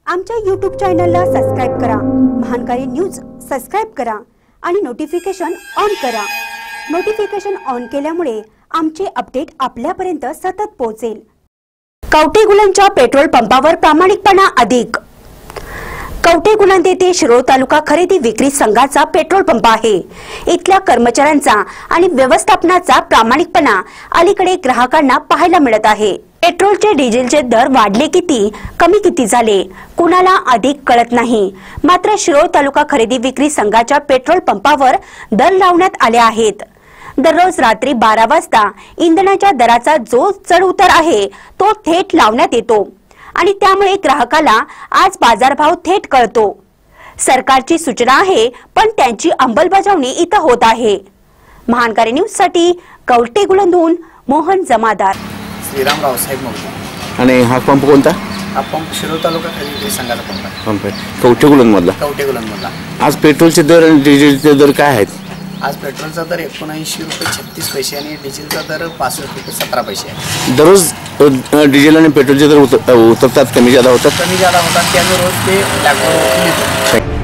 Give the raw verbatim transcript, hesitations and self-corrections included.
आमच्या यूट्यूब चॅनलला सबस्क्राइब करा, महानकारी न्यूज सबस्क्राइब करा आणि नोटिफिकेशन ऑन करा। नोटिफिकेशन ऑन केल्यामुळे आमचे अपडेट आपल्यापर्यंत सतत पोहोचेल। कवठेगुलनच्या पेट्रोल पंपावर प्रामाणिकपणा अधिक। कवठेगुलन येथे शिरोळ तालुका खरेदी विक्री संघाचा पेट्रोल पंप आहे। इथल्या कर्मचाऱ्यांचा आणि व्यवस्थापनाचा प्रामाणिकपणा अलीकडे ग्राहकांना पाहायला मिळत आहे। पेट्रोलचे डिझेलचे दर वाढले किती कमी किती झाले कुणाला अधिक कळत नाही। मात्र शिरोळ तालुका खरेदी विक्री संघाच्या पेट्रोल पंपावर दर लावण्यात आले आहेत। दररोज रात्री बारा वाजता इंधनाच्या दराचा जो चढ उतार आहे तो थेट लावण्यात येतो आणि त्यामुळे ग्राहकाला आज बाजारभाव थेट कळतो। सरकारची सूचना आहे पण त्यांची अंमलबजावणी इथं होत आहे। महानकारी न्यूज साठी कवठेगुलनहून मोहन जमादार। श्रीराम रावसाहेब मोगले। आणि हा पंप कोणता? हा पंप शिरोळ तालुका खरेदी विक्री संघाचा पंप आहे। पंप आहे कवठेगुलन मधला। कवठेगुलन मधला। आज पेट्रोलचे दर आणि डिझेलचे दर काय आहेत? आज पेट्रोलचा दर एकोणऐंशी रुपये छत्तीस पैसे आणि डिझेलचा दर पासष्ट रुपये सतरा पैसे आहे। दररोज डिझेल आणि पेट्रोलचे दर उतरतात, कमी जादा होतात? कमी जादा होतात, त्यामुळे रोज ते लागवड